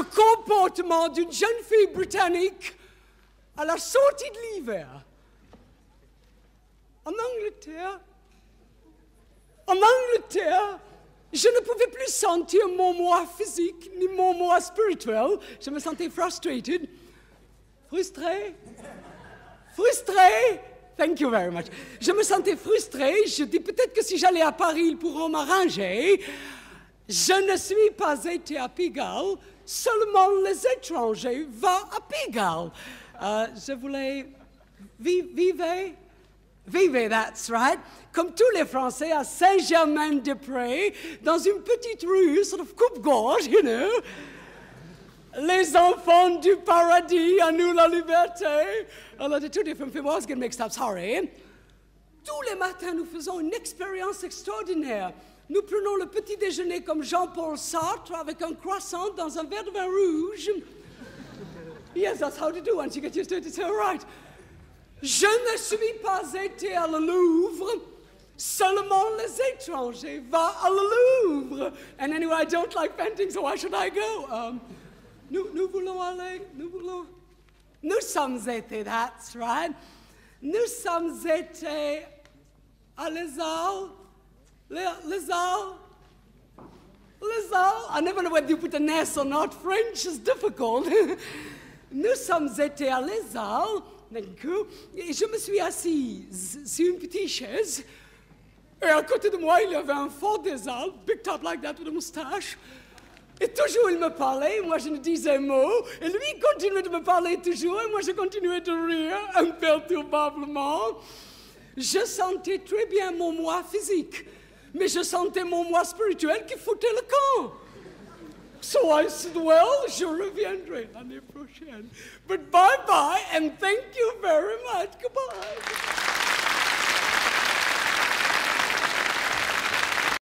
le comportement d'une jeune fille britannique à la sortie de l'hiver. En Angleterre, je ne pouvais plus sentir mon moi physique ni mon moi spirituel. Je me sentais frustrated. Frustré. Thank you very much. Je me sentais frustrée. Je dis peut-être que si j'allais à Paris, ils pourront m'arranger. Je ne suis pas été à Pigalle. Seulement les étrangers vont à Pigalle. Je voulais vivre, that's right. Comme tous les Français à Saint-Germain-des-Prés, dans une petite rue, sort of coupe-gorge, you know. Les enfants du paradis, à nous la liberté. Alors, the two different people, I was getting mixed up, sorry. Tous les matins, nous faisons une expérience extraordinaire. Nous prenons le petit déjeuner comme Jean-Paul Sartre avec un croissant dans un verre de vin rouge. Yes, that's how to do once you get used to it. It's all right. Je ne suis pas été à le Louvre. Seulement les étrangers vont à le Louvre. And anyway, I don't like painting, so why should I go? Nous voulons aller, Nous sommes été, that's right. Nous sommes été à Les Halles. I never know whether you put an S or not. French is difficult. Nous sommes été à Les Halles. Et je me suis assise sur une petite chaise. Et à côté de moi, il y avait un fort des Alpes, big top like that with a moustache. Et toujours, il me parlait, moi je ne disais mot. Et lui, il continuait de me parler toujours, et moi je continuais de rire imperturbablement. Je sentais très bien mon moi physique, mais je sentais mon moi spirituel qui foutait le camp. So I said, well, je reviendrai l'année prochaine. But bye-bye, and thank you very much. Goodbye.